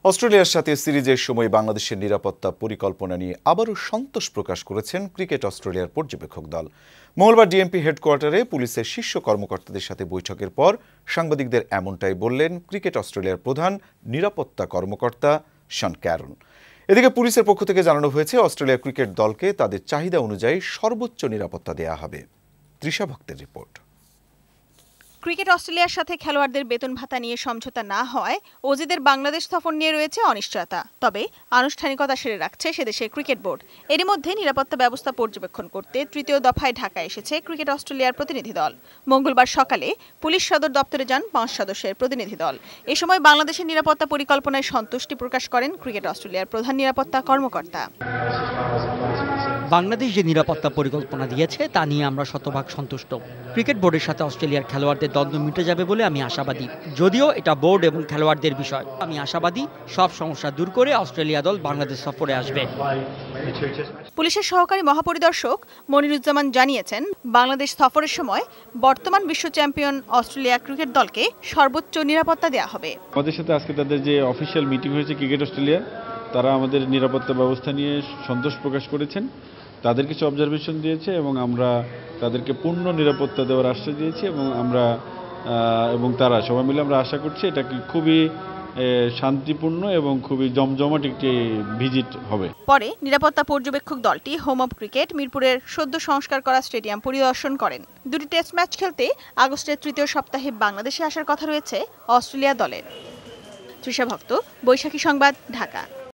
অস্ট্রেলিয়ার সাথে সিরিজের সময় বাংলাদেশের নিরাপত্তা পরিকল্পনা নিয়ে আবারও সন্তোষ প্রকাশ করেছেন ক্রিকেট অস্ট্রেলিয়ার পর্যবেক্ষক দল। মঙ্গলবার ডিএমপি হেডকোয়ার্টারে পুলিশের শীর্ষ কর্মকর্তাদের সাথে বৈঠকের পর সাংবাদিকদের এমনটাই বললেন ক্রিকেট অস্ট্রেলিয়ার প্রধান নিরাপত্তা কর্মকর্তা শন ক্যারন। এদিকে পুলিশের পক্ষ থেকে জানানো হয়েছে অস্ট্রেলিয়া ক্রিকেট দলকে তাদের চাহিদা অনুযায়ী সর্বোচ্চ নিরাপত্তা দেয়া হবে। তৃষা ভক্তের রিপোর্ট। ক্রিকেট অস্ট্রেলিয়ার সাথে খেলোয়াড়দের বেতন ভাতা নিয়ে সমঝোতা না হয় অজিদের বাংলাদেশ সফর নিয়ে রয়েছে অনিশ্চয়তা। তবে আনুষ্ঠানিকতা সেরে রাখছে সেদেশের ক্রিকেট বোর্ড। এরই মধ্যে নিরাপত্তা ব্যবস্থা পর্যবেক্ষণ করতে তৃতীয় দফায় ঢাকায় এসেছে ক্রিকেট অস্ট্রেলিয়ার প্রতিনিধি দল। মঙ্গলবার সকালে পুলিশ সদর দপ্তরে যান ৫ সদস্যের প্রতিনিধি দল। এ সময় বাংলাদেশের নিরাপত্তা পরিকল্পনায় সন্তুষ্টি প্রকাশ করেন ক্রিকেট অস্ট্রেলিয়ার প্রধান নিরাপত্তা কর্মকর্তা। বাংলাদেশ যে নিরাপত্তা পরিকল্পনা দিয়েছে তা নিয়ে আমরা শতভাগ সন্তুষ্ট। ক্রিকেট বোর্ডের সাথে অস্ট্রেলিয়ার খেলোয়াড়দের দ্বন্দ্ব মিটে যাবে বলে আমি আশাবাদী। যদিও এটা বোর্ড এবং খেলোয়াড়দের বিষয়, আমি আশাবাদী সব সমস্যা দূর করে অস্ট্রেলিয়া দল বাংলাদেশ সফরে আসবে। পুলিশের সহকারী মহাপরিদর্শক মনিরুজ্জামান জানিয়েছেন, বাংলাদেশ সফরের সময় বর্তমান বিশ্ব চ্যাম্পিয়ন অস্ট্রেলিয়া ক্রিকেট দলকে সর্বোচ্চ নিরাপত্তা দেওয়া হবে। আমাদের সাথে আজকে তাদের যে অফিসিয়াল মিটিং হয়েছে ক্রিকেট অস্ট্রেলিয়া, তারা আমাদের নিরাপত্তা ব্যবস্থা নিয়ে সন্তোষ প্রকাশ করেছেন। তাদের কিছু অবজারভেশন দিয়েছে এবং আমরা তাদেরকে পূর্ণ নিরাপত্তা দেওয়ার আশ্বাস দিয়েছি এবং তারা সবাই মিলে আমরা আশা করছি এটা খুবই শান্তিপূর্ণ এবং খুবই জমজমাট একটি ভিজিট হবে। পরে নিরাপত্তা পর্যবেক্ষক দলটি হোম অব ক্রিকেট মিরপুরের সদ্য সংস্কার করা স্টেডিয়াম পরিদর্শন করেন। দুটি টেস্ট ম্যাচ খেলতে আগস্টের তৃতীয় সপ্তাহে বাংলাদেশে আসার কথা রয়েছে অস্ট্রেলিয়া দলের। তৃষা ভক্ত, বৈশাখী সংবাদ, ঢাকা।